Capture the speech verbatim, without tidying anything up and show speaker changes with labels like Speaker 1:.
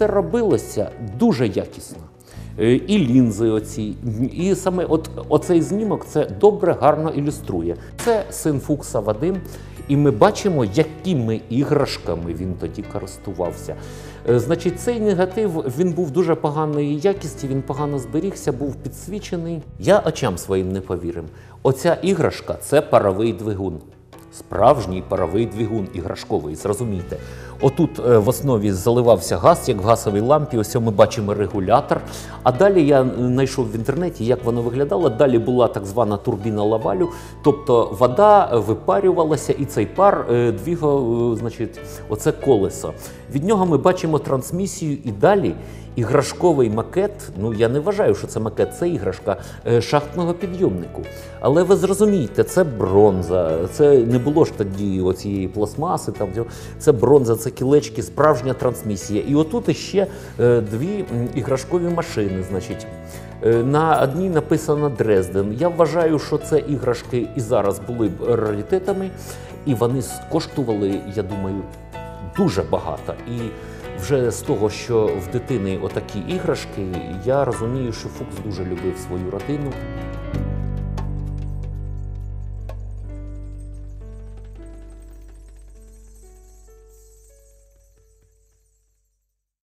Speaker 1: все робилося дуже якісно. І лінзи оці, і саме от, оцей знімок це добре, гарно ілюструє. Це син Фукса Вадим, і ми бачимо, якими іграшками він тоді користувався. Значить, цей негатив, він був дуже поганої якості, він погано зберігся, був підсвічений. Я очам своїм не повірив. Оця іграшка – це паровий двигун. Справжній паровий двигун іграшковий, зрозумійте. Отут е, в основі заливався газ, як в газовій лампі, ось ми бачимо регулятор. А далі я знайшов в інтернеті, як воно виглядало. Далі була так звана турбіна Лавалю, тобто вода випарювалася і цей пар е, двигав, е, значить, оце колесо. Від нього ми бачимо трансмісію і далі іграшковий макет, ну я не вважаю, що це макет, це іграшка е, шахтного підйомнику. Але ви зрозумієте, це бронза, це не було ж тоді оцієї пластмаси, там, це бронза, це кілечки, справжня трансмісія. І отут іще е, дві іграшкові машини, значить. Е, на одній написано Дрезден. Я вважаю, що це іграшки і зараз були б раритетами, і вони коштували, я думаю, дуже багато. І вже з того, що в дитини отакі іграшки, я розумію, що Фукс дуже любив свою родину.